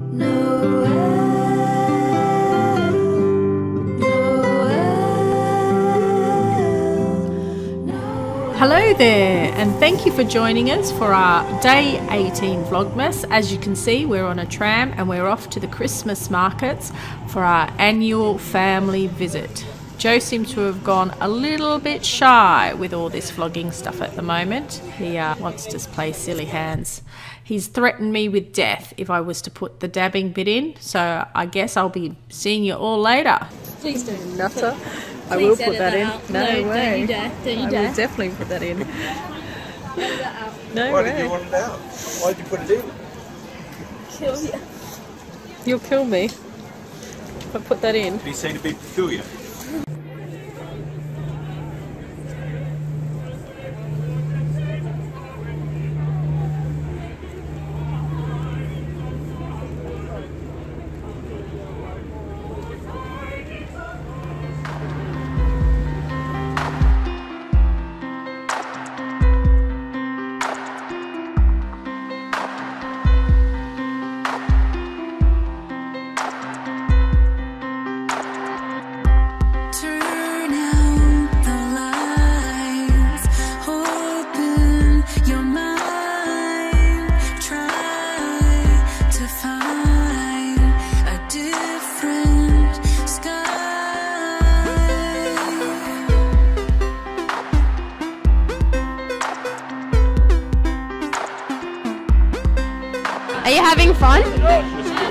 Hello there, and thank you for joining us for our day 18 Vlogmas. As you can see, we're on a tram and we're off to the Christmas markets for our annual family visit. Joe seems to have gone a little bit shy with all this vlogging stuff at the moment. He wants to play silly hands. He's threatened me with death if I was to put the dabbing bit in, so I guess I'll be seeing you all later. Please don't. Nutter. I will put that in. No way. Don't you dare. Don't you dare. I will definitely put that in. No Why way. did you want it out? Why did you put it in? Kill you. You'll kill me if I put that in. Did he seem to be peculiar? Are you having fun?